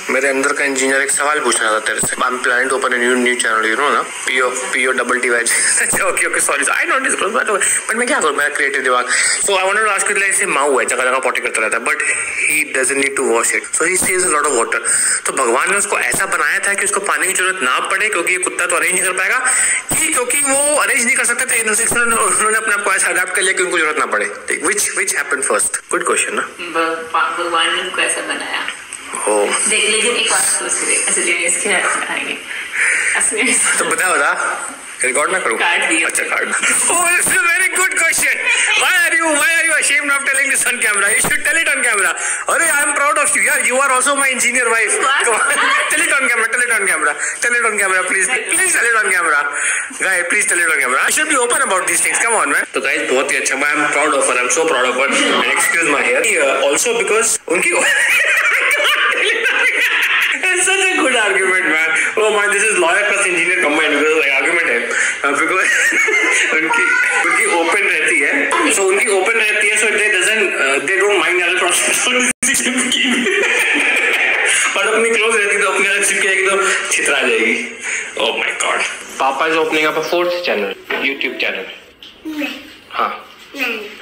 मेरे अंदर का इंजीनियर एक सवाल पूछ रहा था तेरे से। I am planning to open a new channel, you know ना, P O double T ways. Okay sorry, I don't disclose, but मैं क्या करूं, मेरा क्रिएटिव दिमाग। So I wanted to ask you, like say माऊ है, जगह जगह पॉटी करता रहता है, but he doesn't need to wash it, so he saves a lot of water. तो भगवान ने उसको ऐसा बनाया था कि उसको पानी की जरूरत ना पड़े, क्योंकि ये कुत्ता तो अरेंज नहीं कर पाएगा, क्योंकि वो अरेंज नहीं कर सकते थे, उन्होंने अपने आप को ऐसा अडैप्ट कर लिया कि उनको जरूरत ना पड़े। Which happened first? Good question ना। भगवान ने उनको ऐसा बनाया। देख, लेकिन एक बात सोच रहे असली में इसके आएंगे असली में तो बता रिकॉर्ड ना करूं? अच्छा card. Oh this is a very good question. Why are you ashamed of telling this on camera? You should tell it on camera. अरे I am proud of you यार, you are also my engineer wife. Tell it on camera, tell it on camera, tell it on camera, please tell it on camera. Guys, please tell it on camera. I should be open about these things. Come on man. तो guys बहुत ही अच्छा, I am proud of her. I'm so proud of her. And excuse my hair. Also because उनकी It's such a good argument, man. Oh man, this is lawyer plus engineer combined, because like argument है, because उनकी open रहती है, so उनकी open रहती है, so they don't mind other process और अपनी close रहती तो अपने अलग चिपके एकदम छितरा जाएगी. Oh my God. Papa is opening up a 4th channel, YouTube channel. हाँ.